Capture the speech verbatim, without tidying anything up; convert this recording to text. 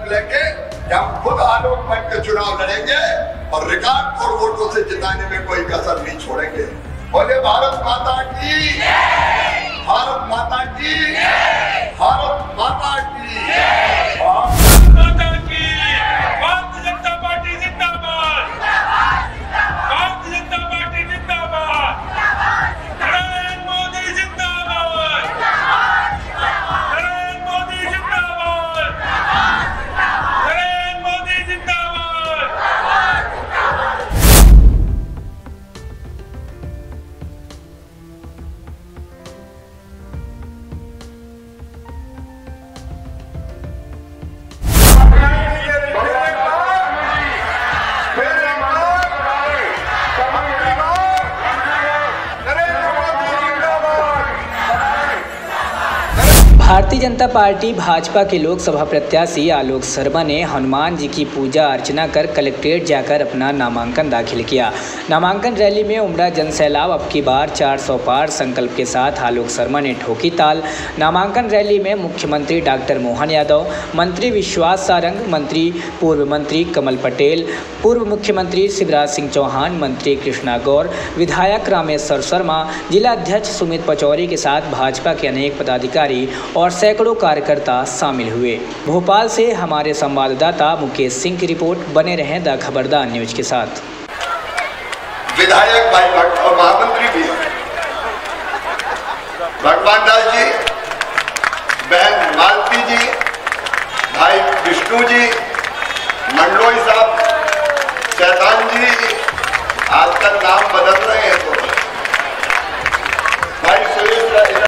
संकल्प लेके हम खुद आलोक बन के चुनाव लड़ेंगे और रिकॉर्ड तोड़ वोटों से जिताने में कोई कसर नहीं छोड़ेंगे। बोले भारत माता की, भारत माता की, भारत माता की, भारत माता की। भारतीय जनता पार्टी जिंदाबाद, भारतीय जनता पार्टी जिंदाबाद, नरेंद्र मोदी जिंदाबाद, नरेंद्र मोदी जिंदाबाद, नरेंद्र मोदी जिंदाबाद। भारतीय जनता पार्टी भाजपा के लोकसभा प्रत्याशी आलोक शर्मा ने हनुमान जी की पूजा अर्चना कर कलेक्ट्रेट जाकर अपना नामांकन दाखिल किया। नामांकन रैली में उमड़ा जनसैलाब। अब की बार चार सौ पार संकल्प के साथ आलोक शर्मा ने ठोकी ताल। नामांकन रैली में मुख्यमंत्री डॉक्टर मोहन यादव, मंत्री विश्वास सारंग, मंत्री पूर्व मंत्री कमल पटेल, पूर्व मुख्यमंत्री शिवराज सिंह चौहान, मंत्री कृष्णा गौर, विधायक रामेश्वर शर्मा, जिला अध्यक्ष सुमित पचौरी के साथ भाजपा के अनेक पदाधिकारी और सैकड़ों कार्यकर्ता शामिल हुए। भोपाल से हमारे संवाददाता मुकेश सिंह की रिपोर्ट। बने रहें द खबरदार न्यूज के साथ। विधायक भाई भट्ट और महामंत्री भी भगवान